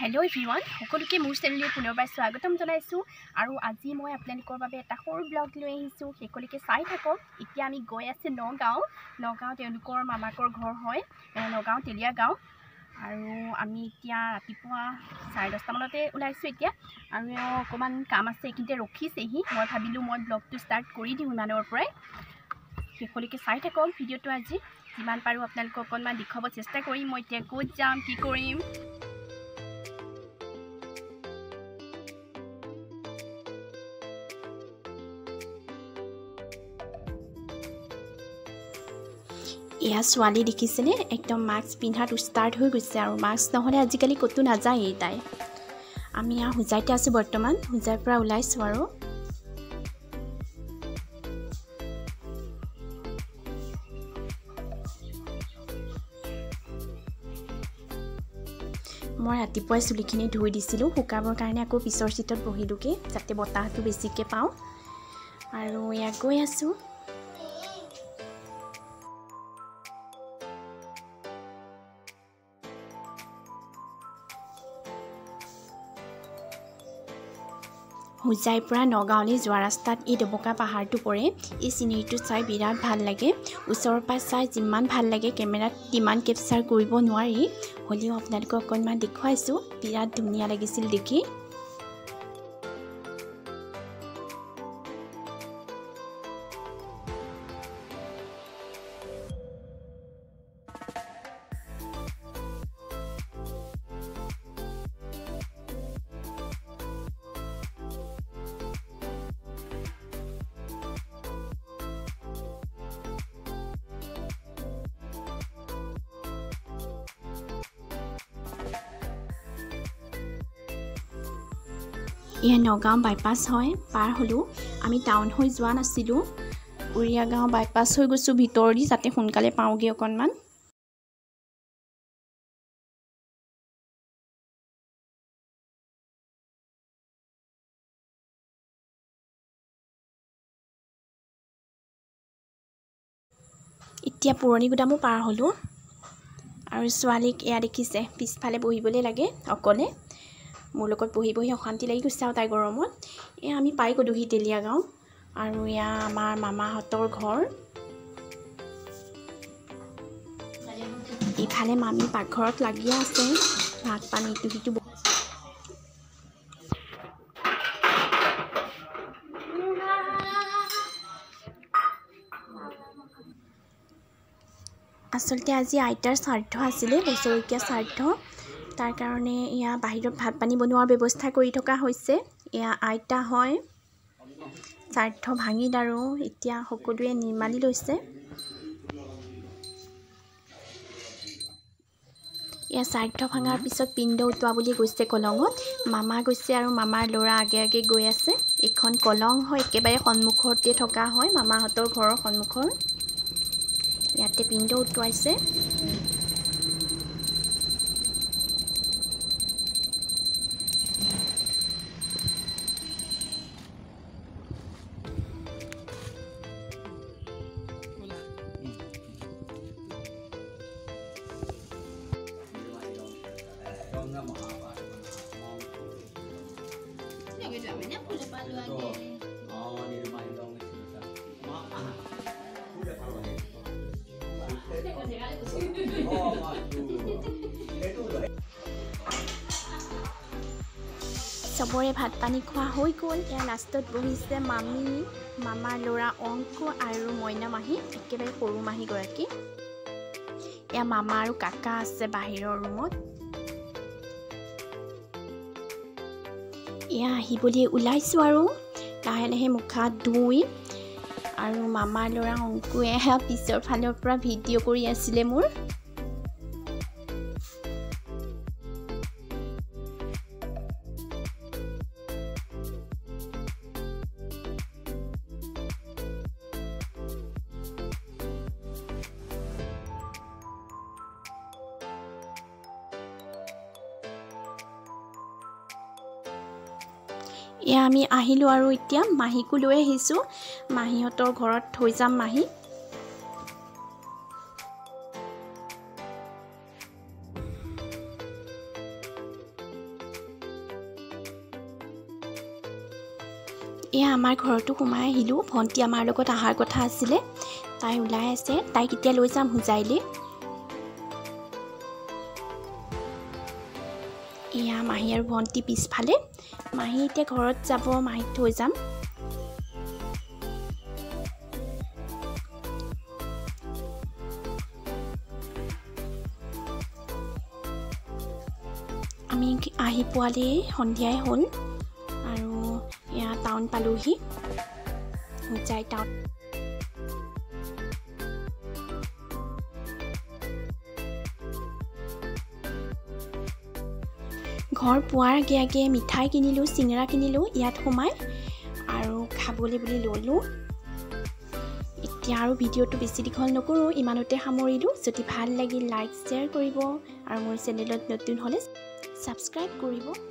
Hello' everyone, সকলোকে মোৰ চেনেললৈ পুনৰবাৰ স্বাগতম জনাইছোঁ। আৰু আজি মই আপোনালোকৰ বাবে এটা সৰু ব্লগ লৈ আহিছোঁ, সকলোকে চাই থাকক। এতিয়া আমি গৈ আছোঁ নগাঁও তেওঁলোকৰ মামাকৰ ঘৰ হয়, নগাঁও তেলীয়া গাঁও। আৰু আমি এতিয়া ৰাতিপুৱা 10:30 মানতে ওলাইছোঁ এতিয়া, আৰু অকণমান কাম আছে, এইখিনিতে ৰখিছেহি। মই ভাবিলোঁ মই ব্লগটো ষ্টাৰ্ট কৰি দিওঁ ইমানৰ পৰাই। সকলোকে চাই থাকক ভিডিঅ'টো। আজি যিমান পাৰোঁ আপোনালোকক অকণমান দেখুৱাব চেষ্টা কৰিম মই এতিয়া ক'ত যাম, কি কৰিম। এয়া ছোৱালী দেখিছেনে, একদম মাস্ক পিন্ধাটো ষ্টাৰ্ট হৈ গৈছে, আৰু মাস্ক নহ'লে আজিকালি ক'তো নাযায়েই তাই। আমি ইয়াৰ হোজাইতে আছোঁ বৰ্তমান, হোজাইৰ পৰা ওলাইছোঁ। আৰু মই ৰাতিপুৱাই চুলিখিনি ধুই দিছিলোঁ শুকাবৰ কাৰণে, আকৌ পিছৰ চিটত বহিলোঁগৈ যাতে বতাহটো বেছিকৈ পাওঁ। আৰু ইয়াত গৈ আছোঁ। হোজাইৰ পৰা নগাঁৱলৈ যোৱা ৰাস্তাত এই ডবকা পাহাৰটো পৰে। এই চিনেৰীটো চাই বিৰাট ভাল লাগে। ওচৰৰ পৰা চাই যিমান ভাল লাগে কেমেৰাত তিমান কেপচাৰ কৰিব নোৱাৰি, হ'লেও আপোনালোকক অকণমান দেখুৱাইছোঁ। বিৰাট ধুনীয়া লাগিছিল দেখি। এয়া নগাঁও বাইপাছ হয়, পাৰ হ'লোঁ। আমি টাউন হৈ যোৱা নাছিলোঁ, উৰিয়া গাঁও বাইপাছ হৈ গৈছোঁ ভিতৰেদি, যাতে সোনকালে পাওঁগৈ অকণমান। এতিয়া পুৰণি গুদামো পাৰ হ'লোঁ। আৰু ছোৱালীক এয়া দেখিছে, পিছফালে বহিবলৈ লাগে অকলে। মোৰ লগত বহি বহি অশান্তি লাগি গৈছে আৰু তাই গৰমত। এয়া আমি পাই গ'লোহি তেলীয়া গাঁও, আৰু এয়া আমাৰ মামাহঁতৰ ঘৰ। ইফালে মামী পাকঘৰত লাগি আছে, ভাত পানী ইটো সিটো। আচলতে আজি আইতাৰ শ্ৰাদ্ধ আছিলে, বছৰেকীয়া শ্ৰাদ্ধ। তাৰ কাৰণে এয়া বাহিৰত ভাত পানী বনোৱাৰ ব্যৱস্থা কৰি থকা হৈছে। এয়া আইতা হয়, শ্ৰাদ্ধ ভাঙিল আৰু এতিয়া সকলোৱে নিৰ্মালি লৈছে। এয়া শ্ৰাদ্ধ ভাঙাৰ পিছত পিণ্ড উটোৱা বুলি গৈছে কলঙত। মামা গৈছে আৰু মামাৰ ল'ৰা আগে আগে গৈ আছে। এইখন কলং হয়, একেবাৰে সন্মুখতে থকা হয়, মামাহঁতৰ ঘৰৰ সন্মুখৰ। ইয়াতে পিণ্ড উটুৱাইছে। চবৰে ভাত পানী খোৱা হৈ গ'ল। এয়া লাষ্টত বহিছে মামী, মামাৰ ল'ৰা অংক আৰু মইনা মাহী, একেবাৰে সৰু মাহীগৰাকী। এয়া মামা আৰু কাকা আছে বাহিৰৰ ৰুমত। এয়া আহিবলৈ ওলাইছোঁ আৰু লাহে লাহে মুখ হাত ধুই। আৰু মামাৰ ল'ৰা অংকুৱে পিছৰ ফালৰ পৰা ভিডিঅ' কৰি আছিলে মোৰ। এয়া আমি আহিলোঁ আৰু এতিয়া মাহীকো লৈ আহিছোঁ, মাহীহঁতৰ ঘৰত থৈ যাম মাহী। এয়া আমাৰ ঘৰতো সোমাই আহিলোঁ। ভণ্টি আমাৰ লগত অহাৰ কথা আছিলে, তাই ওলাই আছে। তাইক এতিয়া লৈ যাম হোজাইলৈ। এয়া মাহী আৰু ভণ্টি পিছফালে। মাহী এতিয়া ঘৰত যাব, মাহীক থৈ যাম। আমি আহি পোৱালি সন্ধিয়াই হ'ল আৰু এয়া টাউন পালোহি, হোজাই টাউন। ঘৰ পোৱাৰ আগে আগে মিঠাই কিনিলোঁ, চিঙৰা কিনিলোঁ ইয়াত সোমাই আৰু খাবলৈ বুলি ল'লোঁ। এতিয়া আৰু ভিডিঅ'টো বেছি দীঘল নকৰোঁ, ইমানতে সামৰিলোঁ। যদি ভাল লাগিল লাইক শ্বেয়াৰ কৰিব আৰু মোৰ চেনেলত নতুন হ'লে ছাবস্ক্ৰাইব কৰিব।